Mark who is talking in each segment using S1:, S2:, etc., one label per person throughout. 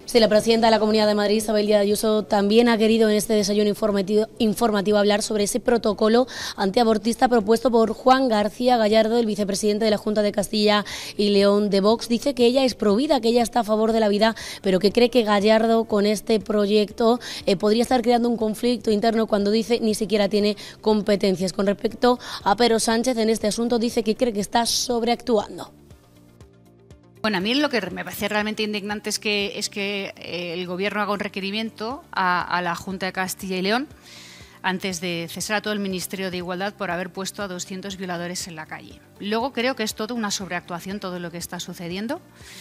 S1: Sí, la presidenta de la Comunidad de Madrid, Isabel Díaz Ayuso, también ha querido en este desayuno informativo hablar sobre ese protocolo antiabortista propuesto por Juan García Gallardo, el vicepresidente de la Junta de Castilla y León de Vox. Dice que ella es provida, que ella está a favor de la vida, pero que cree que Gallardo con este proyecto podría estar creando un conflicto interno cuando dice ni siquiera tiene competencias. Con respecto a Pedro Sánchez, en este asunto dice que cree que está sobreactuando.
S2: Bueno, a mí lo que me parece realmente indignante es que el Gobierno haga un requerimiento a la Junta de Castilla y León antes de cesar a todo el Ministerio de Igualdad por haber puesto a 200 violadores en la calle. Luego creo que es todo una sobreactuación todo lo que está sucediendo.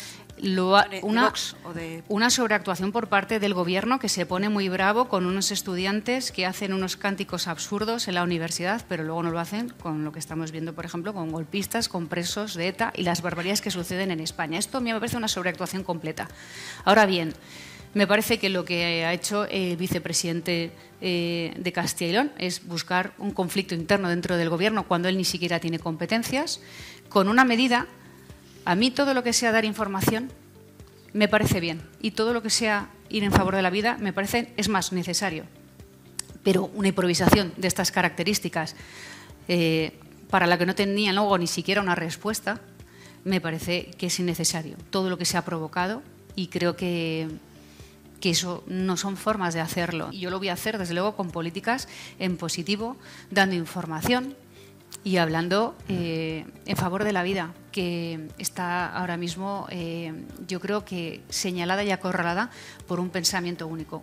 S2: Una sobreactuación por parte del Gobierno que se pone muy bravo con unos estudiantes que hacen unos cánticos absurdos en la universidad, pero luego no lo hacen con lo que estamos viendo, por ejemplo, con golpistas, con presos de ETA y las barbaridades que suceden en España. Esto a mí me parece una sobreactuación completa. Ahora bien, me parece que lo que ha hecho el vicepresidente de Castilla y León es buscar un conflicto interno dentro del Gobierno cuando él ni siquiera tiene competencias, con una medida. A mí todo lo que sea dar información me parece bien y todo lo que sea ir en favor de la vida me parece es más necesario. Pero una improvisación de estas características para la que no tenían luego ni siquiera una respuesta me parece que es innecesario. Todo lo que se ha provocado y creo que eso no son formas de hacerlo. Y yo lo voy a hacer desde luego con políticas en positivo, dando información y hablando en favor de la vida, que está ahora mismo, yo creo que señalada y acorralada por un pensamiento único.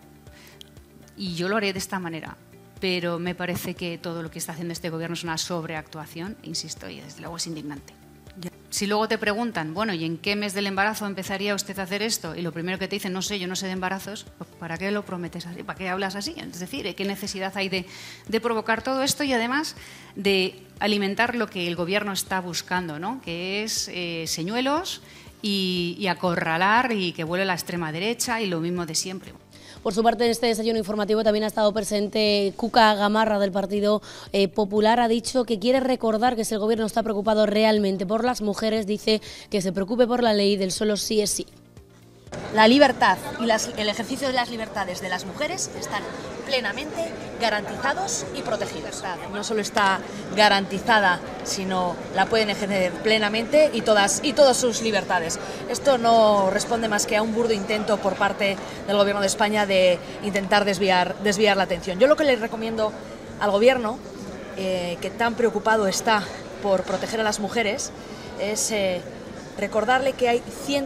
S2: Y yo lo haré de esta manera, pero me parece que todo lo que está haciendo este Gobierno es una sobreactuación, insisto, y desde luego es indignante. Si luego te preguntan, bueno, ¿y en qué mes del embarazo empezaría usted a hacer esto? Y lo primero que te dicen, no sé, yo no sé de embarazos, pues ¿para qué lo prometes así? ¿Para qué hablas así? Es decir, ¿qué necesidad hay de provocar todo esto y además de alimentar lo que el Gobierno está buscando, ¿no? Que es señuelos y acorralar y que vuele la extrema derecha y lo mismo de siempre.
S1: Por su parte, en este desayuno informativo también ha estado presente Cuca Gamarra del Partido Popular. Ha dicho que quiere recordar que si el Gobierno está preocupado realmente por las mujeres, dice que se preocupe por la ley del solo sí es sí.
S3: La libertad y el ejercicio de las libertades de las mujeres están plenamente garantizados y protegidos. No solo está garantizada, sino la pueden ejercer plenamente y todas sus libertades. Esto no responde más que a un burdo intento por parte del Gobierno de España de intentar desviar la atención. Yo lo que le recomiendo al Gobierno, que tan preocupado está por proteger a las mujeres, es recordarle que hay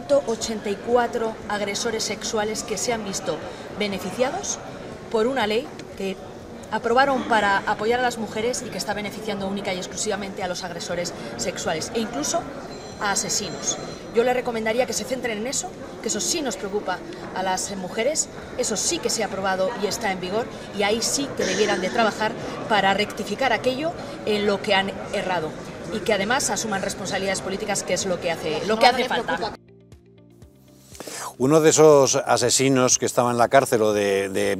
S3: 184 agresores sexuales que se han visto beneficiados por una ley que aprobaron para apoyar a las mujeres y que está beneficiando única y exclusivamente a los agresores sexuales e incluso a asesinos. Yo le recomendaría que se centren en eso, que eso sí nos preocupa a las mujeres, eso sí que se ha aprobado y está en vigor y ahí sí que debieran de trabajar para rectificar aquello en lo que han errado y que además asuman responsabilidades políticas, que es lo que hace falta.
S4: Uno de esos asesinos que estaba en la cárcel o de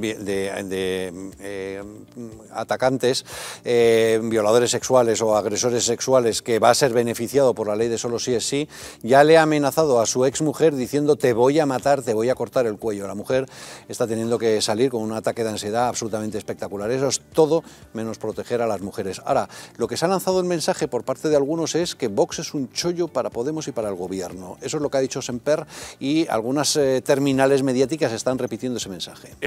S4: atacantes, violadores sexuales o agresores sexuales, que va a ser beneficiado por la ley de solo sí es sí, ya le ha amenazado a su exmujer diciendo te voy a matar, te voy a cortar el cuello. La mujer está teniendo que salir con un ataque de ansiedad absolutamente espectacular. Eso es todo menos proteger a las mujeres. Ahora, lo que se ha lanzado el mensaje por parte de algunos es que Vox es un chollo para Podemos y para el Gobierno. Eso es lo que ha dicho Semper y algunas terminales mediáticas están repitiendo ese mensaje.